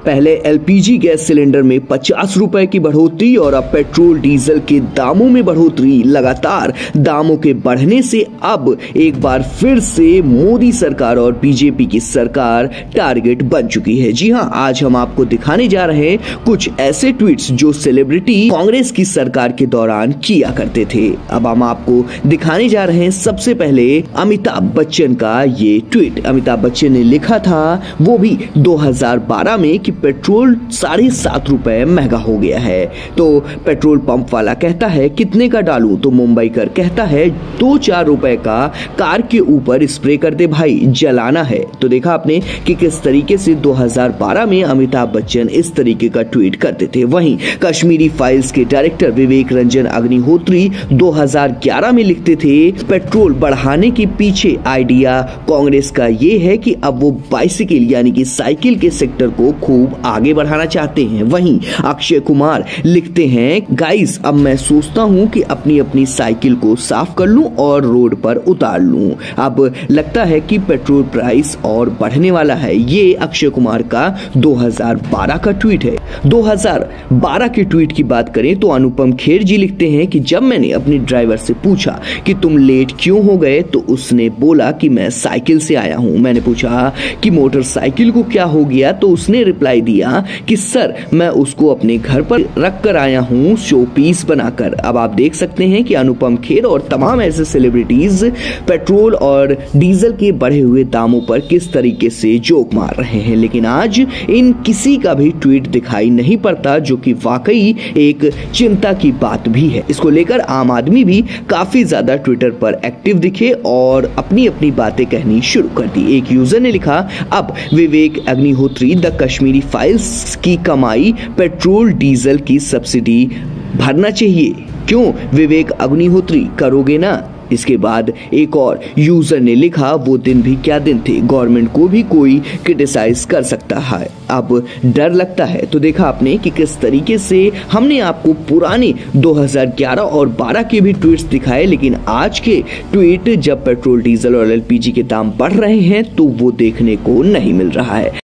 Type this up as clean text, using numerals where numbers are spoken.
पहले LPG gas cylinder में 50 रुपए की बढ़ोतरी और अब पेट्रोल डीजल के दामों में बढ़ोतरी। लगातार दामों के बढ़ने से अब एक बार फिर से मोदी सरकार और बीजेपी की सरकार टारगेट बन चुकी है। जी हां, आज हम आपको दिखाने जा रहे हैं कुछ ऐसे ट्वीट्स जो सेलिब्रिटी कांग्रेस की सरकार के दौरान किया करते थे। अब हम आपको दिखाने जा रहे हैं सबसे पहले अमिताभ बच्चन का ये ट्वीट। अमिताभ बच्चन ने लिखा था, वो भी 2012 में, कि पेट्रोल 7.5 रुपए महंगा हो गया है। तो पेट्रोल पंप वाला कहता है कितने का डालूं, तो मुंबईकर कहता है 2-4 रुपए का कार के ऊपर स्प्रे कर दे भाई, जलाना है। तो देखा आपने कि किस तरीके से 2012 में अमिताभ बच्चन इस तरीके का ट्वीट करते थे। वहीं कश्मीरी फाइल्स के डायरेक्टर विवेक रंजन अग्निहोत्री 2011 में लिखते थे, पेट्रोल बढ़ाने के पीछे आइडिया कांग्रेस का ये है कि अब वो बाइसिकल यानी कि साइकिल के सेक्टर को खूब आगे बढ़ाना चाहते हैं। वहीं अक्षय कुमार लिखते हैं, गाइस अब मैं सोचता हूं कि अपनी अपनी साइकिल को साफ कर लूं और रोड पर उतार लूं। अब लगता है कि पेट्रोल प्राइस और बढ़ने वाला है। ये अक्षय कुमार का 2012 का ट्वीट है। 2012 के ट्वीट की बात करें तो अनुपम खेर जी लिखते हैं कि जब मैंने अपने ड्राइवर से पूछा कि तुम लेट क्यों हो गए तो उसने बोला कि मैं साइकिल से आया हूं। मैंने पूछा कि मोटरसाइकिल को क्या हो गया तो उसने रिप्लाई दिया कि सर मैं उसको अपने घर पर रख कर आया हूं शो पीस बनाकर। अब आप देख सकते हैं कि अनुपम खेर और तमाम ऐसे सेलिब्रिटीज पेट्रोल और डीजल के बढ़े हुए दामों पर किस तरीके से जोक मार रहे हैं, लेकिन आज इन किसी का भी ट्वीट दिखाई नहीं पड़ता, जो कि वाकई एक चिंता की बात भी है। इसको लेकर आम आदमी भी काफी ज्यादा ट्विटर पर एक्टिव दिखे और अपनी अपनी बातें कहनी शुरू कर दी। एक यूजर ने लिखा, अब विवेक अग्निहोत्री द कश्मीरी फाइल्स की कमाई पेट्रोल डीजल की सब्सिडी भरना चाहिए। क्यों विवेक अग्निहोत्री, करोगे ना? इसके बाद एक और यूजर ने लिखा, वो दिन भी क्या दिन थे, गवर्नमेंट को भी कोई क्रिटिसाइज कर सकता है, अब डर लगता है। तो देखा आपने कि किस तरीके से हमने आपको पुराने 2011 और 12 के भी ट्वीट्स दिखाए, लेकिन आज के ट्वीट जब पेट्रोल डीजल और एलपीजी के दाम बढ़ रहे हैं तो वो देखने को नहीं मिल रहा है।